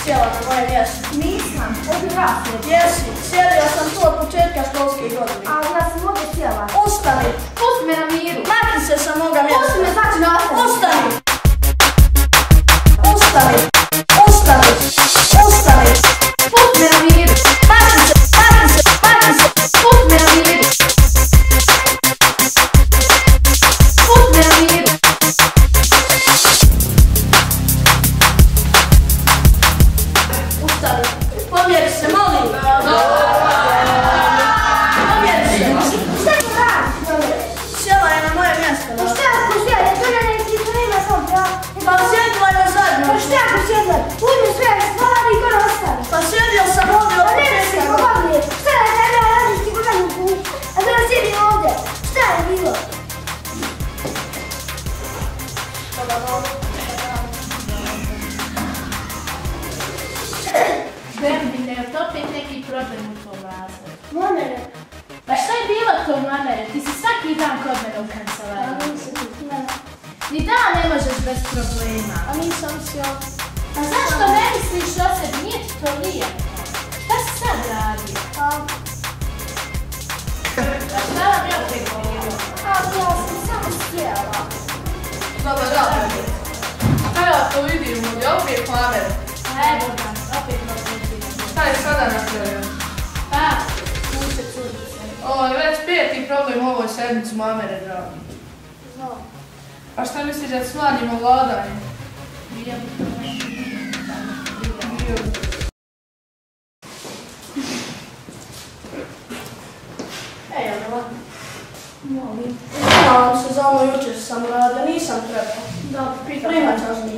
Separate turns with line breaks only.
sjela na moje mjesto?
Nisam, ovdje vrat sjedi.
Jesi, sjedio sam tu od početka školske godine.
Ali ja sam ovdje sjela.
Ustani!
Pusti me na miru.
Makni se sa moga mjesta!
Pusti me, znači nastavim.
Ustani! Ustani! Ustani! Ustani!
Pusti me na miru.
Makni se! Makni se! Makni se!
Pusti me na miru. Pusti me na miru.
Ustani! Pomjeri se, molim! Pomjeri se!
Šta ti radiš?
Sjela je na moje mjesto.
Pa šta ako sjedi? To ne ima sam pravo.
Pa sjedila je zadnju.
Pa šta ako sjedi? Uzmi sve stvari i to ne ostavi.
Pa sjedio sam ovdje od
Pa ne si
početka.
ovdje. Šta je treba radiš ti godinu put? A sada sjedi ovdje. Šta je bilo?
Bernine, je to opet neki problem u tvom razredu?
Momene.
Pa šta je bilo to, mamere? Ti si svaki dan kod mene u kancelariji. Ni dan ne možeš bez problema.
A nisam sjela.
Pa zašto ne misliš o sebi? Nije ti to lijepo. Šta si sad radio? Pa šta vam je opet bilo?
Ali ja sam samo sjela.
Dobar dan. Šta ja to vidim? Je opet mamere?
Evo ga, opet problem.
Šta je sada napravio?
Pa, kuće curice.
Ovo je već peti problem u ovoj sedmici mamere, dragi.
Znam.
A šta misliš da smanjimo vladanje?
Bio bi to nešto.
Ej, Adela. Molim. Izvinjavam se za ono jučer sam uradio, nisam trebao.
Dobro, pitam.
Primat ćeš mi